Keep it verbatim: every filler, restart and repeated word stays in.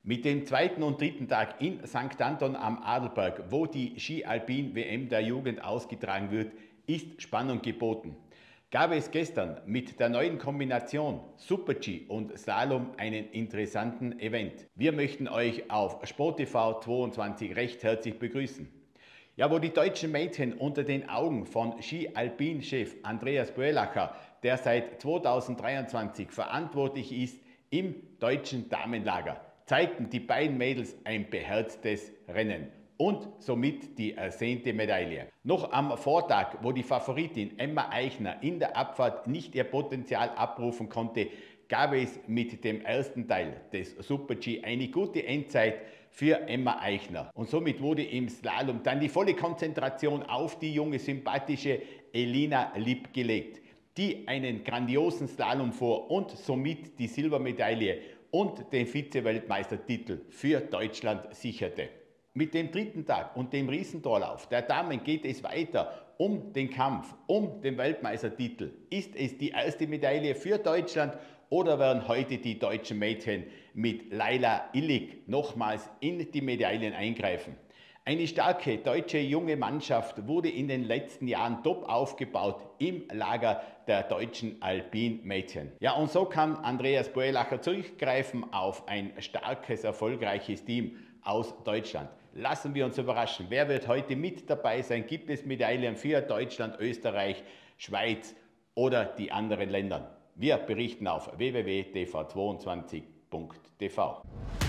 Mit dem zweiten und dritten Tag in Sankt Anton am Adelberg, wo die Ski-Alpin-W M der Jugend ausgetragen wird, ist Spannung geboten. Gab es gestern mit der neuen Kombination Super-G und Slalom einen interessanten Event. Wir möchten euch auf SportTV zweiundzwanzig recht herzlich begrüßen. Ja, wo die deutschen Mädchen unter den Augen von Ski-Alpin-Chef Andreas Boellacher, der seit zweitausenddreiundzwanzig verantwortlich ist im deutschen Damenlager, zeigten die beiden Mädels ein beherztes Rennen und somit die ersehnte Medaille. Noch am Vortag, wo die Favoritin Emma Eichner in der Abfahrt nicht ihr Potenzial abrufen konnte, gab es mit dem ersten Teil des Super-G eine gute Endzeit für Emma Eichner. Und somit wurde im Slalom dann die volle Konzentration auf die junge, sympathische Elina Lipp gelegt, die einen grandiosen Slalom fuhr und somit die Silbermedaille und den Vize-Weltmeistertitel für Deutschland sicherte. Mit dem dritten Tag und dem Riesentorlauf der Damen geht es weiter um den Kampf, um den Weltmeistertitel. Ist es die erste Medaille für Deutschland oder werden heute die deutschen Mädchen mit Laila Illig nochmals in die Medaillen eingreifen? Eine starke deutsche junge Mannschaft wurde in den letzten Jahren top aufgebaut im Lager der deutschen Alpin-Mädchen. Ja, und so kann Andreas Boellacher zurückgreifen auf ein starkes, erfolgreiches Team aus Deutschland. Lassen wir uns überraschen. Wer wird heute mit dabei sein? Gibt es Medaillen für Deutschland, Österreich, Schweiz oder die anderen Länder? Wir berichten auf w w w punkt t v zweiundzwanzig punkt t v.